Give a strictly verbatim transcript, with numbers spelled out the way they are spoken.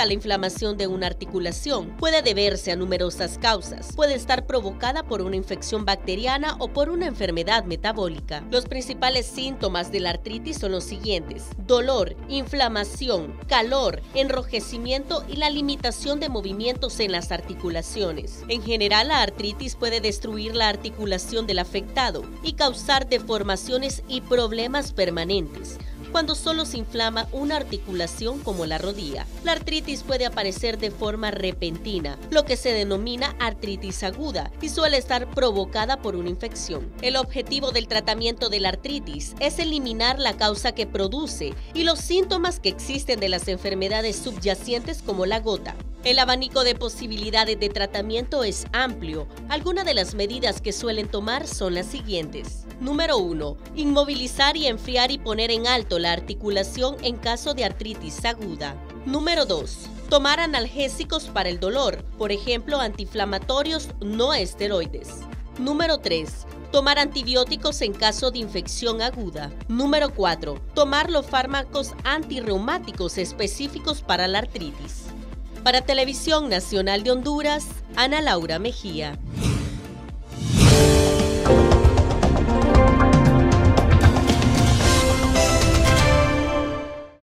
la inflamación de una articulación. Puede deberse a numerosas causas. Puede estar provocada por una infección bacteriana o por una enfermedad metabólica. Los principales síntomas de la artritis son los siguientes: dolor, inflamación, calor, enrojecimiento y la limitación de movimientos en las articulaciones. En general, la artritis puede destruir la articulación del afectado y causar deformaciones y problemas permanentes cuando solo se inflama una articulación como la rodilla. La artritis puede aparecer de forma repentina, lo que se denomina artritis aguda, y suele estar provocada por una infección. El objetivo del tratamiento de la artritis es eliminar la causa que produce y los síntomas que existen de las enfermedades subyacentes como la gota. El abanico de posibilidades de tratamiento es amplio. Algunas de las medidas que suelen tomar son las siguientes. Número uno. Inmovilizar y enfriar y poner en alto la articulación en caso de artritis aguda. Número dos. Tomar analgésicos para el dolor, por ejemplo, antiinflamatorios no esteroides. Número tres. Tomar antibióticos en caso de infección aguda. Número cuatro. Tomar los fármacos antirreumáticos específicos para la artritis. Para Televisión Nacional de Honduras, Ana Laura Mejía.